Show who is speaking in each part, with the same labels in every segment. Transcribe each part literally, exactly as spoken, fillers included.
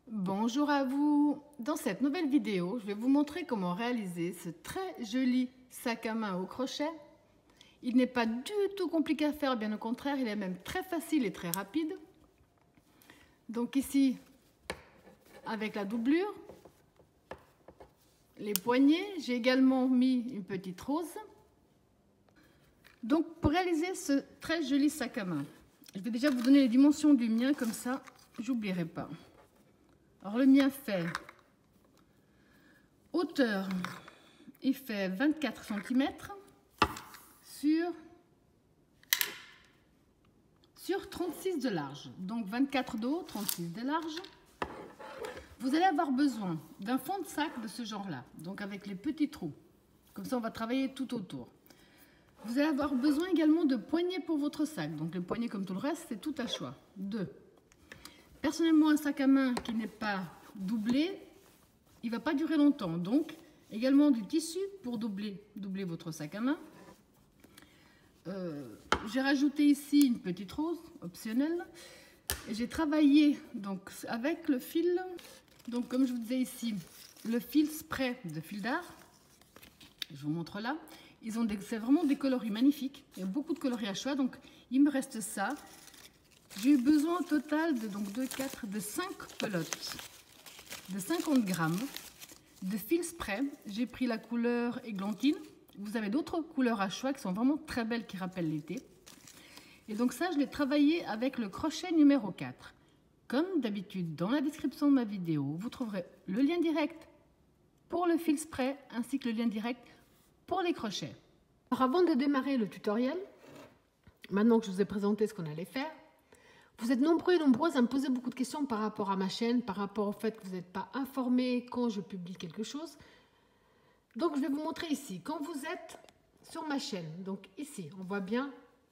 Speaker 1: Bonjour à vous! Dans cette nouvelle vidéo, je vais vous montrer comment réaliser ce très joli sac à main au crochet. Il n'est pas du tout compliqué à faire, bien au contraire, il est même très facile et très rapide. Donc ici, avec la doublure, les poignets, j'ai également mis une petite rose. Donc pour réaliser ce très joli sac à main, je vais déjà vous donner les dimensions du mien, comme ça, j'oublierai pas. Alors le mien fait hauteur, il fait vingt-quatre centimètres sur, sur trente-six de large. Donc vingt-quatre de haut, trente-six de large. Vous allez avoir besoin d'un fond de sac de ce genre-là, donc avec les petits trous. Comme ça, on va travailler tout autour. Vous allez avoir besoin également de poignées pour votre sac. Donc les poignées, comme tout le reste, c'est tout à choix. Deux. Personnellement, un sac à main qui n'est pas doublé, il ne va pas durer longtemps. Donc, également du tissu pour doubler, doubler votre sac à main. Euh, j'ai rajouté ici une petite rose optionnelle. Et j'ai travaillé donc avec le fil. Donc, comme je vous disais ici, le fil spray de fil d'art. Je vous montre là. Ils ont des, c'est vraiment des coloris magnifiques. Il y a beaucoup de coloris à choix. Donc, il me reste ça. J'ai eu besoin au total de, donc, deux, quatre, de cinq pelotes de cinquante grammes de fil spray. J'ai pris la couleur églantine. Vous avez d'autres couleurs à choix qui sont vraiment très belles, qui rappellent l'été. Et donc ça, je l'ai travaillé avec le crochet numéro quatre. Comme d'habitude, dans la description de ma vidéo, vous trouverez le lien direct pour le fil spray ainsi que le lien direct pour les crochets. Alors avant de démarrer le tutoriel, maintenant que je vous ai présenté ce qu'on allait faire, vous êtes nombreux et nombreuses à me poser beaucoup de questions par rapport à ma chaîne, par rapport au fait que vous n'êtes pas informés quand je publie quelque chose. Donc je vais vous montrer ici, quand vous êtes sur ma chaîne, donc ici, on voit bien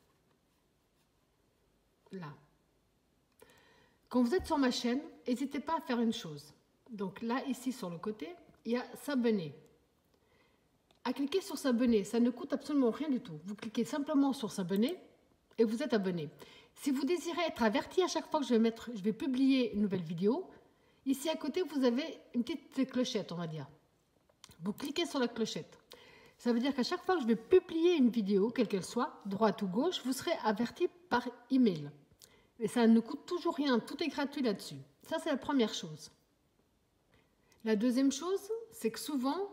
Speaker 1: là. Quand vous êtes sur ma chaîne, n'hésitez pas à faire une chose. Donc là, ici sur le côté, il y a s'abonner. À cliquer sur s'abonner, ça ne coûte absolument rien du tout. Vous cliquez simplement sur s'abonner et vous êtes abonné. Si vous désirez être averti à chaque fois que je vais, mettre, je vais publier une nouvelle vidéo, ici à côté, vous avez une petite clochette, on va dire. Vous cliquez sur la clochette. Ça veut dire qu'à chaque fois que je vais publier une vidéo, quelle qu'elle soit, droite ou gauche, vous serez averti par email. Et ça ne coûte toujours rien, tout est gratuit là-dessus. Ça, c'est la première chose. La deuxième chose, c'est que souvent,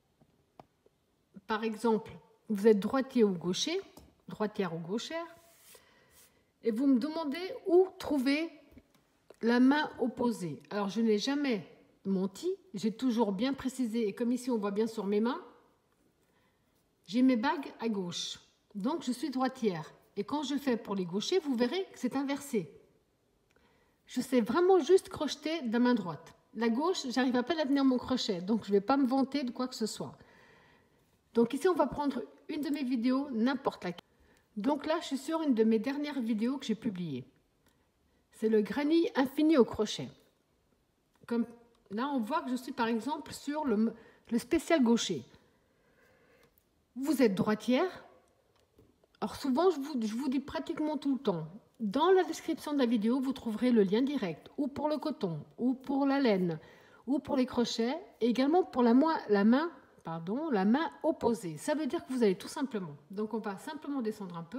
Speaker 1: par exemple, vous êtes droitier ou gaucher, droitière ou gauchère, et vous me demandez où trouver la main opposée. Alors, je n'ai jamais menti, j'ai toujours bien précisé, et comme ici on voit bien sur mes mains, j'ai mes bagues à gauche. Donc, je suis droitière. Et quand je fais pour les gauchers, vous verrez que c'est inversé. Je sais vraiment juste crocheter de la main droite. La gauche, j'arrive à peine à tenir mon crochet, donc je ne vais pas me vanter de quoi que ce soit. Donc ici, on va prendre une de mes vidéos, n'importe laquelle. Donc là, je suis sur une de mes dernières vidéos que j'ai publiées. C'est le granny infini au crochet. Comme là, on voit que je suis par exemple sur le, le spécial gaucher. Vous êtes droitière. Alors souvent, je vous, je vous dis pratiquement tout le temps, dans la description de la vidéo, vous trouverez le lien direct, ou pour le coton, ou pour la laine, ou pour les crochets, et également pour la, la main, pardon, la main opposée. Ça veut dire que vous allez tout simplement, donc on va simplement descendre un peu.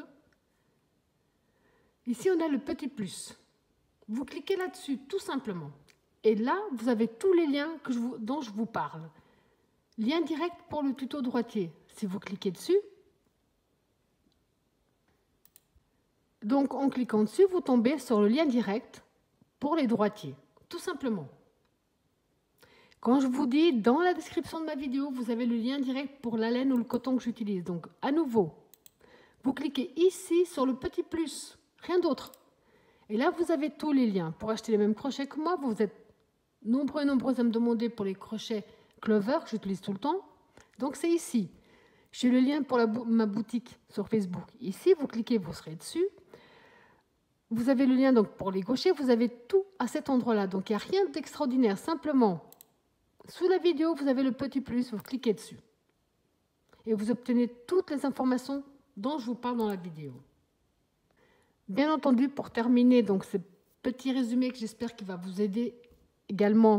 Speaker 1: Ici, on a le petit plus. Vous cliquez là-dessus, tout simplement. Et là, vous avez tous les liens que je vous, dont je vous parle. Lien direct pour le tuto droitier. Si vous cliquez dessus, donc en cliquant dessus, vous tombez sur le lien direct pour les droitiers, tout simplement. Quand je vous dis dans la description de ma vidéo, vous avez le lien direct pour la laine ou le coton que j'utilise. Donc à nouveau, vous cliquez ici sur le petit plus, rien d'autre. Et là, vous avez tous les liens. Pour acheter les mêmes crochets que moi, vous êtes nombreux et nombreuses à me demander pour les crochets Clover que j'utilise tout le temps. Donc c'est ici. J'ai le lien pour la, ma boutique sur Facebook. Ici, vous cliquez, vous serez dessus. Vous avez le lien donc pour les gauchers, vous avez tout à cet endroit-là. Donc il n'y a rien d'extraordinaire. Simplement, sous la vidéo, vous avez le petit plus, vous cliquez dessus. Et vous obtenez toutes les informations dont je vous parle dans la vidéo. Bien entendu, pour terminer donc ce petit résumé que j'espère qu'il va vous aider également,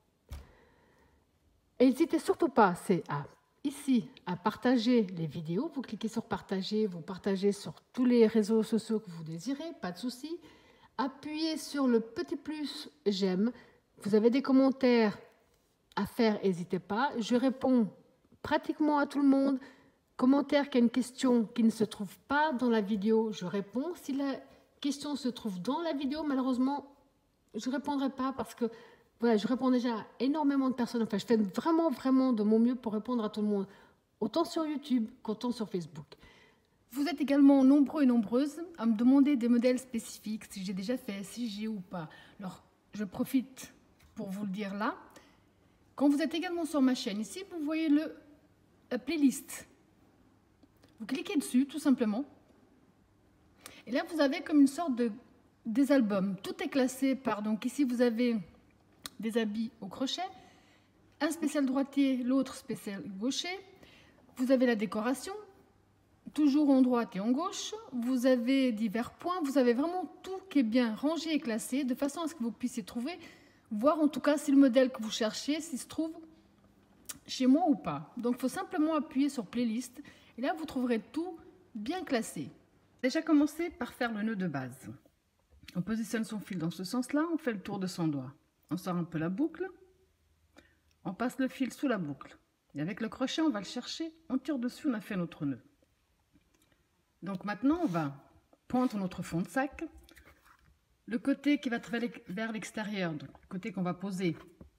Speaker 1: n'hésitez surtout pas, c'est à, ici à partager les vidéos. Vous cliquez sur partager, vous partagez sur tous les réseaux sociaux que vous désirez, pas de souci. Appuyez sur le petit plus j'aime. Vous avez des commentaires à faire, n'hésitez pas. Je réponds pratiquement à tout le monde. Commentaire qui a une question qui ne se trouve pas dans la vidéo, je réponds. Si la question se trouve dans la vidéo, malheureusement, je ne répondrai pas parce que voilà, je réponds déjà à énormément de personnes. Enfin, je fais vraiment, vraiment de mon mieux pour répondre à tout le monde, autant sur YouTube qu'autant sur Facebook.
Speaker 2: Vous êtes également nombreux et nombreuses à me demander des modèles spécifiques, si j'ai déjà fait, si j'ai ou pas. Alors, je profite pour vous le dire là. Quand vous êtes également sur ma chaîne, ici, vous voyez le, la playlist. Vous cliquez dessus, tout simplement. Et là, vous avez comme une sorte de des albums. Tout est classé par... Donc ici, vous avez des habits au crochet, un spécial droitier, l'autre spécial gaucher. Vous avez la décoration, toujours en droite et en gauche. Vous avez divers points. Vous avez vraiment tout qui est bien rangé et classé, de façon à ce que vous puissiez trouver, voir en tout cas si le modèle que vous cherchez, s'il se trouve chez moi ou pas. Donc, il faut simplement appuyer sur playlist. Et là, vous trouverez tout bien classé. Déjà commencer par faire le nœud de base. On positionne son fil dans ce sens-là, on fait le tour de son doigt. On sort un peu la boucle, on passe le fil sous la boucle. Et avec le crochet, on va le chercher, on tire dessus, on a fait notre nœud. Donc maintenant, on va poindre notre fond de sac. Le côté qui va vers l'extérieur, donc le côté qu'on va poser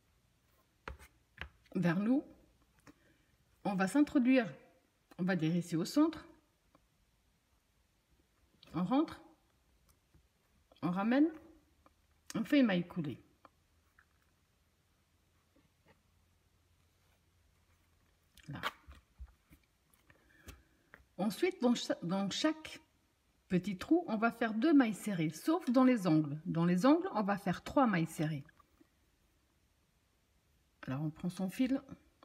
Speaker 2: vers nous, on va s'introduire, on va dire ici au centre, on rentre, on ramène, on fait une maille coulée. Là. Ensuite, dans, cha dans chaque petit trou, on va faire deux mailles serrées, sauf dans les angles. Dans les angles, on va faire trois mailles serrées. Alors, on prend son fil,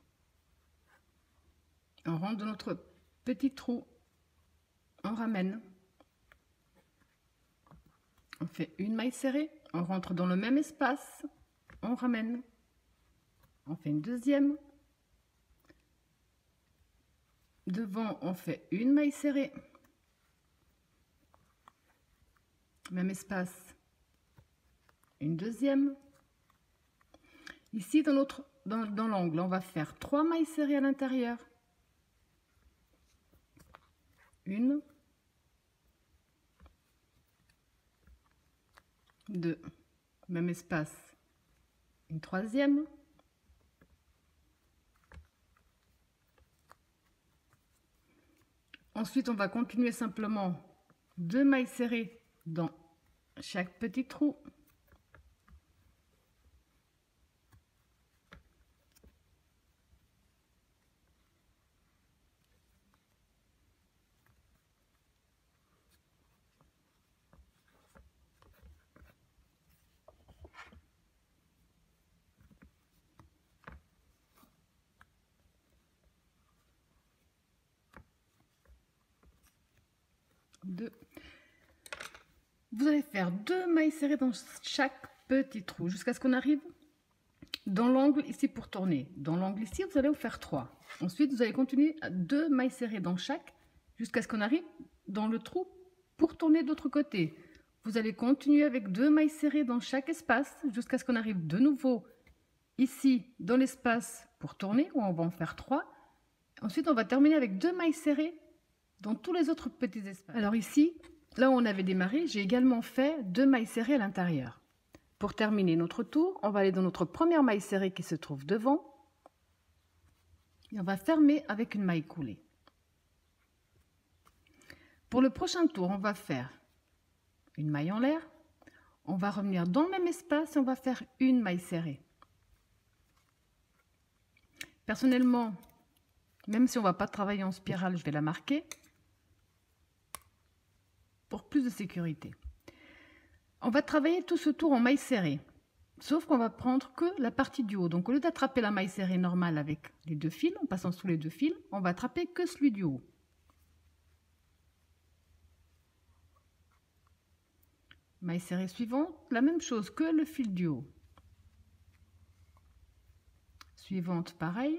Speaker 2: on rentre dans notre petit trou, on ramène. On fait une maille serrée, on rentre dans le même espace, on ramène, on fait une deuxième. Devant, on fait une maille serrée, même espace, une deuxième. Ici, dans l'autre, dans, dans l'angle, on va faire trois mailles serrées à l'intérieur, une, deux, même espace, une troisième, ensuite on va continuer simplement deux mailles serrées dans chaque petit trou, deux. Vous allez faire deux mailles serrées dans chaque petit trou jusqu'à ce qu'on arrive dans l'angle ici pour tourner. Dans l'angle ici, vous allez vous faire trois. Ensuite, vous allez continuer à deux mailles serrées dans chaque jusqu'à ce qu'on arrive dans le trou pour tourner de l'autre côté. Vous allez continuer avec deux mailles serrées dans chaque espace jusqu'à ce qu'on arrive de nouveau ici dans l'espace pour tourner, où on va en faire trois. Ensuite, on va terminer avec deux mailles serrées dans tous les autres petits espaces. Alors ici, là où on avait démarré, j'ai également fait deux mailles serrées à l'intérieur. Pour terminer notre tour, on va aller dans notre première maille serrée qui se trouve devant. Et on va fermer avec une maille coulée. Pour le prochain tour, on va faire une maille en l'air. On va revenir dans le même espace et on va faire une maille serrée. Personnellement, même si on ne va pas travailler en spirale, je vais la marquer pour plus de sécurité. On va travailler tout ce tour en maille serrée, sauf qu'on va prendre que la partie du haut. Donc au lieu d'attraper la maille serrée normale avec les deux fils, en passant sous les deux fils, on va attraper que celui du haut. Maille serrée suivante, la même chose que le fil du haut. Suivante, pareil.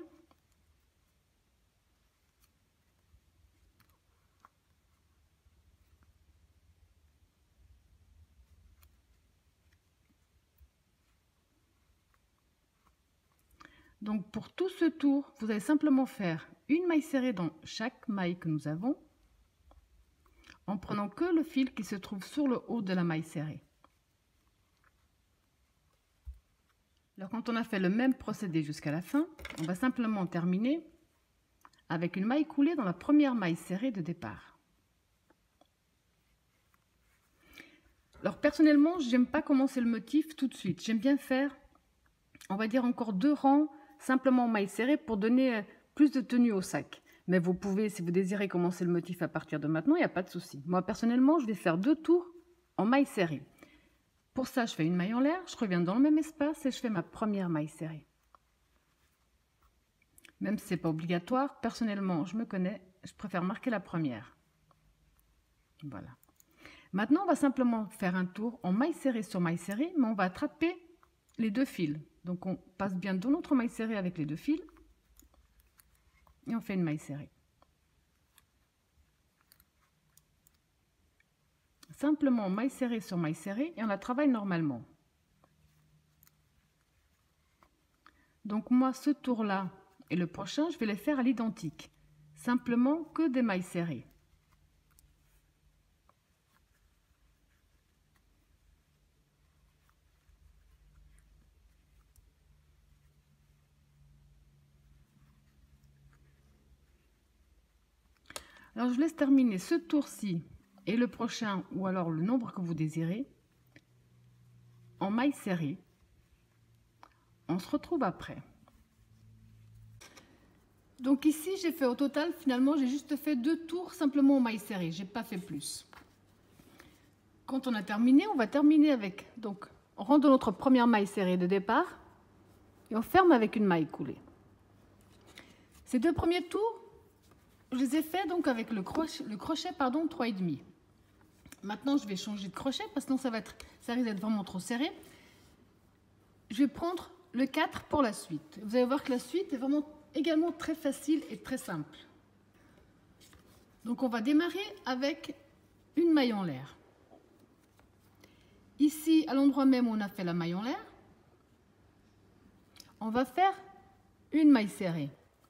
Speaker 2: Donc pour tout ce tour, vous allez simplement faire une maille serrée dans chaque maille que nous avons, en prenant que le fil qui se trouve sur le haut de la maille serrée. Alors quand on a fait le même procédé jusqu'à la fin, on va simplement terminer avec une maille coulée dans la première maille serrée de départ. Alors personnellement, j'aime pas commencer le motif tout de suite. J'aime bien faire, on va dire, encore deux rangs simplement en maille serrée pour donner plus de tenue au sac. Mais vous pouvez, si vous désirez commencer le motif à partir de maintenant, il n'y a pas de souci. Moi personnellement, je vais faire deux tours en maille serrée. Pour ça, je fais une maille en l'air, je reviens dans le même espace et je fais ma première maille serrée. Même si ce n'est pas obligatoire, personnellement, je me connais, je préfère marquer la première. Voilà. Maintenant, on va simplement faire un tour en maille serrée sur maille serrée, mais on va attraper les deux fils. Donc, on passe bien dans notre maille serrée avec les deux fils et on fait une maille serrée. Simplement maille serrée sur maille serrée et on la travaille normalement. Donc moi, ce tour-là et le prochain, je vais les faire à l'identique. Simplement que des mailles serrées. Alors je laisse terminer ce tour-ci et le prochain, ou alors le nombre que vous désirez, en maille serrée. On se retrouve après. Donc ici, j'ai fait au total, finalement, j'ai juste fait deux tours simplement en maille serrée. J'ai pas fait plus. Quand on a terminé, on va terminer avec, donc, on rentre dans notre première maille serrée de départ et on ferme avec une maille coulée. Ces deux premiers tours, je les ai faits donc avec le crochet, le crochet pardon, trois et demi. Maintenant, je vais changer de crochet parce que sinon ça va être, ça risque d'être vraiment trop serré. Je vais prendre le quatre pour la suite. Vous allez voir que la suite est vraiment également très facile et très simple. Donc on va démarrer avec une maille en l'air. Ici, à l'endroit même où on a fait la maille en l'air, on va faire une maille serrée.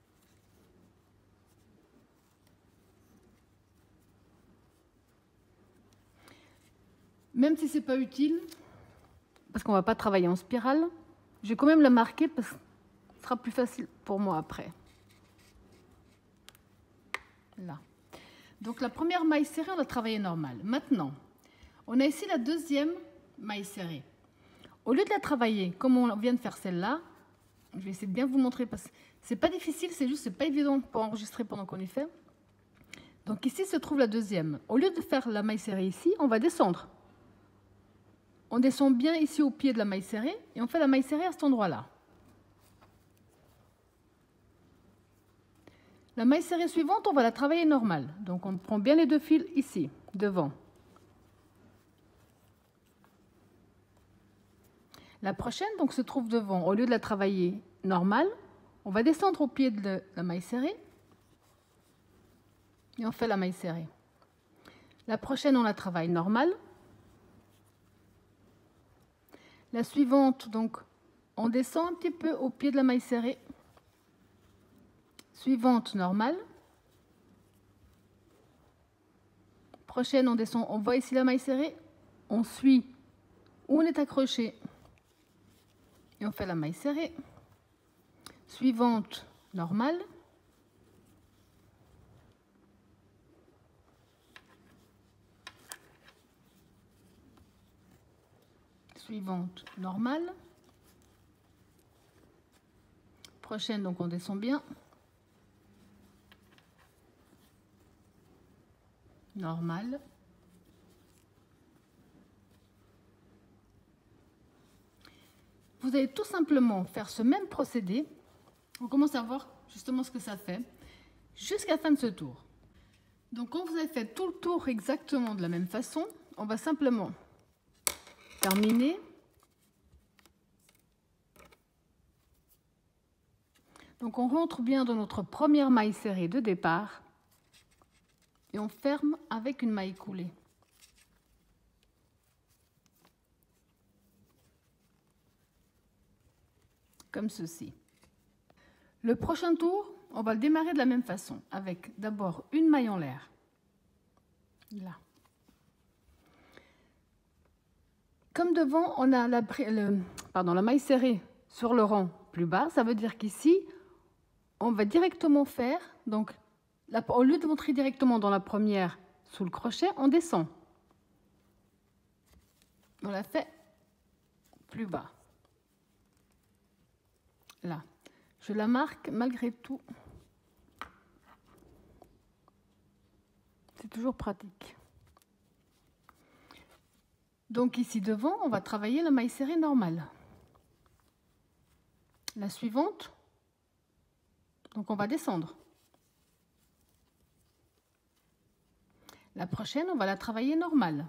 Speaker 2: Même si ce n'est pas utile, parce qu'on ne va pas travailler en spirale, je vais quand même la marquer parce que ce sera plus facile pour moi après. Là. Donc la première maille serrée, on a travaillé normal. Maintenant, on a ici la deuxième maille serrée. Au lieu de la travailler comme on vient de faire celle-là, je vais essayer de bien vous montrer parce que c'est pas difficile, c'est juste, c'est pas évident pour enregistrer pendant qu'on y fait. Donc ici se trouve la deuxième. Au lieu de faire la maille serrée ici, on va descendre. On descend bien ici au pied de la maille serrée et on fait la maille serrée à cet endroit-là. La maille serrée suivante, on va la travailler normale. Donc on prend bien les deux fils ici, devant. La prochaine donc se trouve devant. Au lieu de la travailler normale, on va descendre au pied de la maille serrée et on fait la maille serrée. La prochaine, on la travaille normale. La suivante, donc, on descend un petit peu au pied de la maille serrée. Suivante, normale. Prochaine, on descend, on voit ici la maille serrée. On suit où on est accroché. Et on fait la maille serrée. Suivante, normale. Suivante, normale. Prochaine, donc on descend bien. Normale. Vous allez tout simplement faire ce même procédé. On commence à voir justement ce que ça fait jusqu'à la fin de ce tour. Donc quand vous avez fait tout le tour exactement de la même façon, on va simplement terminer Donc on rentre bien dans notre première maille serrée de départ et on ferme avec une maille coulée. Comme ceci. Le prochain tour, on va le démarrer de la même façon, avec d'abord une maille en l'air. Là. Comme devant, on a la, le, pardon, la maille serrée sur le rang plus bas, ça veut dire qu'ici, on va directement faire, donc la, au lieu de rentrer directement dans la première sous le crochet, on descend. On la fait plus bas. Là. Je la marque malgré tout. C'est toujours pratique. Donc ici devant, on va travailler la maille serrée normale. La suivante, donc on va descendre. La prochaine, on va la travailler normale.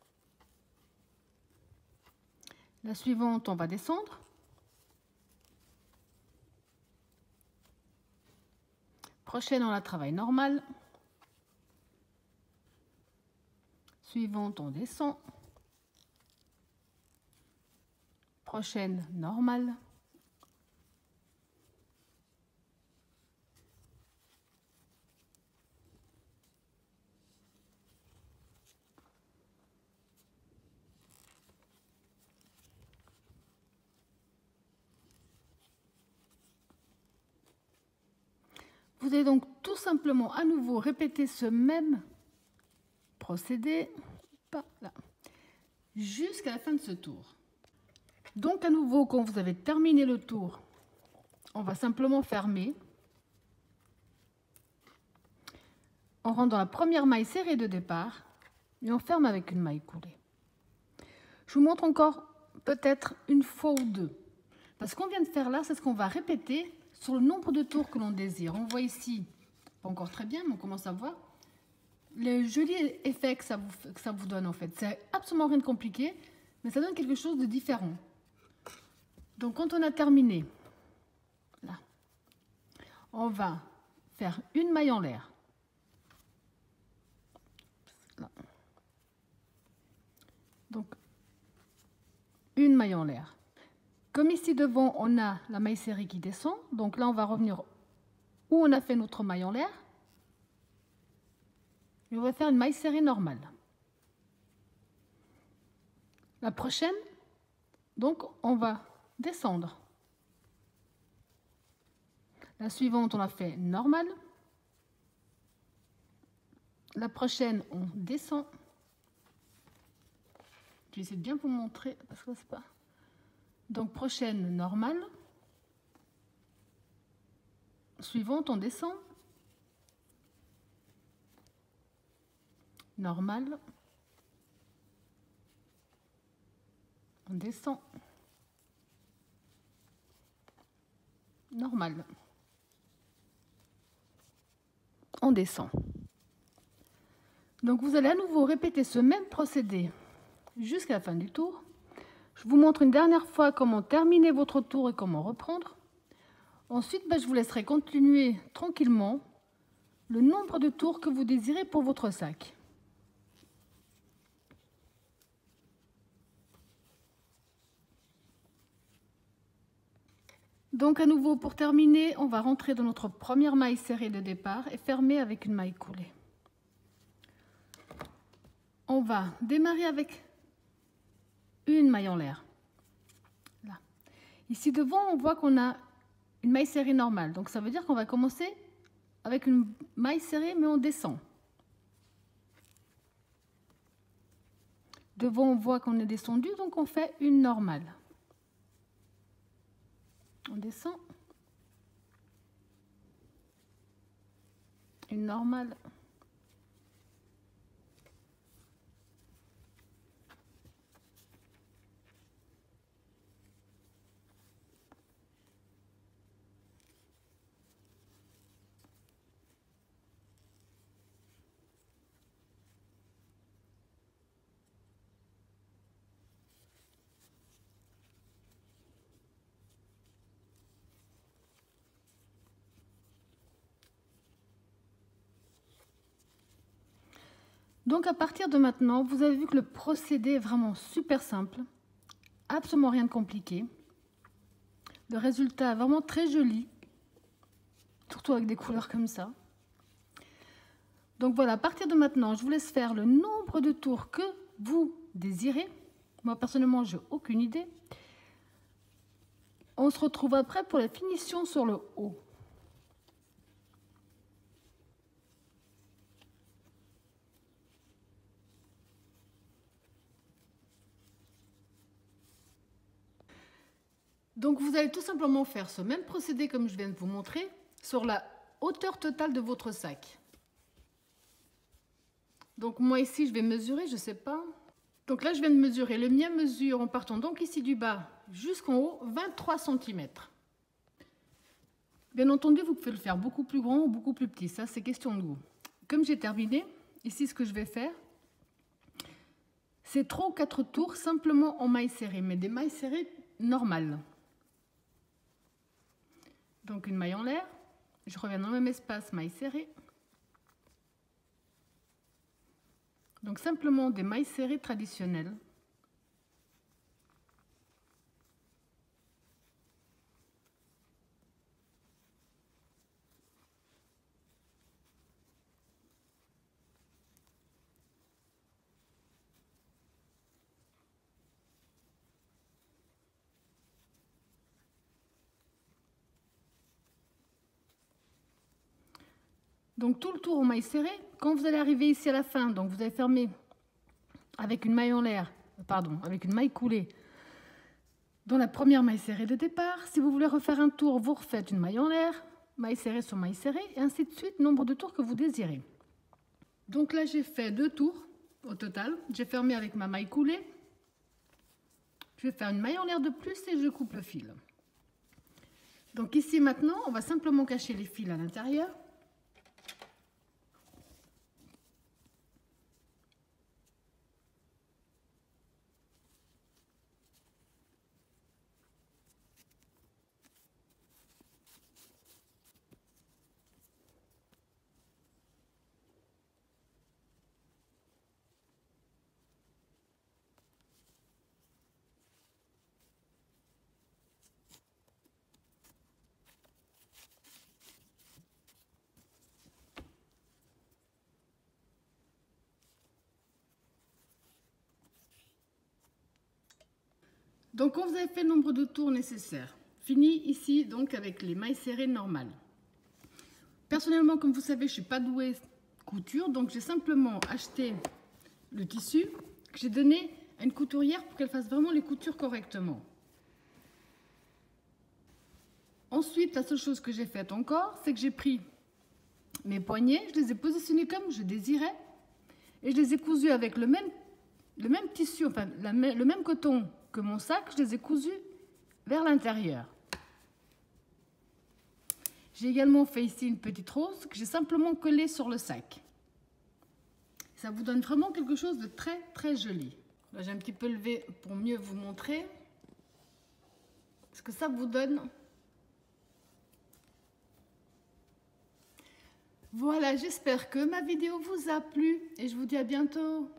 Speaker 2: La suivante, on va descendre. Prochaine, on la travaille normale. Suivante, on descend. Prochaine, normale. Vous allez donc tout simplement à nouveau répéter ce même procédé jusqu'à la fin de ce tour. Donc à nouveau, quand vous avez terminé le tour, on va simplement fermer. On rentre dans la première maille serrée de départ et on ferme avec une maille coulée. Je vous montre encore peut-être une fois ou deux. Parce qu'on vient de faire là, c'est ce qu'on va répéter sur le nombre de tours que l'on désire. On voit ici, pas encore très bien, mais on commence à voir le joli effet que ça vous, que ça vous donne en fait. C'est absolument rien de compliqué, mais ça donne quelque chose de différent. Donc quand on a terminé, là, on va faire une maille en l'air. Donc une maille en l'air. Comme ici devant, on a la maille serrée qui descend. Donc là, on va revenir où on a fait notre maille en l'air. Et on va faire une maille serrée normale. La prochaine, donc, on va descendre. La suivante, on la fait normale. La prochaine, on descend. Je vais essayer de bien vous montrer parce que c'est pas. Donc prochaine normale. Suivante, on descend. Normale. On descend. Normale. On descend. Donc vous allez à nouveau répéter ce même procédé jusqu'à la fin du tour. Je vous montre une dernière fois comment terminer votre tour et comment reprendre. Ensuite, ben, je vous laisserai continuer tranquillement le nombre de tours que vous désirez pour votre sac. Donc à nouveau, pour terminer, on va rentrer dans notre première maille serrée de départ et fermer avec une maille coulée. On va démarrer avec une maille en l'air. Là. Ici devant, on voit qu'on a une maille serrée normale. Donc ça veut dire qu'on va commencer avec une maille serrée, mais on descend. Devant, on voit qu'on est descendu, donc on fait une normale. On descend. Une normale. Donc à partir de maintenant, vous avez vu que le procédé est vraiment super simple, absolument rien de compliqué. Le résultat est vraiment très joli, surtout avec des couleurs comme ça. Donc voilà, à partir de maintenant, je vous laisse faire le nombre de tours que vous désirez. Moi personnellement, j'ai aucune idée. On se retrouve après pour la finition sur le haut. Donc vous allez tout simplement faire ce même procédé comme je viens de vous montrer sur la hauteur totale de votre sac. Donc moi ici je vais mesurer, je sais pas. Donc là je viens de mesurer, le mien mesure en partant donc ici du bas jusqu'en haut vingt-trois centimètres. Bien entendu vous pouvez le faire beaucoup plus grand ou beaucoup plus petit, ça c'est question de goût. Comme j'ai terminé, ici ce que je vais faire, c'est trois ou quatre tours simplement en mailles serrées, mais des mailles serrées normales. Donc une maille en l'air, je reviens dans le même espace, maille serrée. Donc simplement des mailles serrées traditionnelles. Donc tout le tour en maille serrée, quand vous allez arriver ici à la fin, donc vous allez fermer avec une maille en l'air, pardon, avec une maille coulée dans la première maille serrée de départ. Si vous voulez refaire un tour, vous refaites une maille en l'air, maille serrée sur maille serrée, et ainsi de suite, nombre de tours que vous désirez. Donc là, j'ai fait deux tours au total. J'ai fermé avec ma maille coulée. Je vais faire une maille en l'air de plus et je coupe le fil. Donc ici maintenant, on va simplement cacher les fils à l'intérieur. Donc quand vous avez fait le nombre de tours nécessaires, fini ici donc avec les mailles serrées normales. Personnellement, comme vous savez, je ne suis pas douée couture, donc j'ai simplement acheté le tissu que j'ai donné à une couturière pour qu'elle fasse vraiment les coutures correctement. Ensuite, la seule chose que j'ai faite encore, c'est que j'ai pris mes poignets, je les ai positionnés comme je désirais et je les ai cousus avec le même, le même tissu, enfin la, le même coton que mon sac, je les ai cousus vers l'intérieur. J'ai également fait ici une petite rose que j'ai simplement collée sur le sac. Ça vous donne vraiment quelque chose de très très joli. Là, j'ai un petit peu levé pour mieux vous montrer ce que ça vous donne. Voilà, j'espère que ma vidéo vous a plu et je vous dis à bientôt.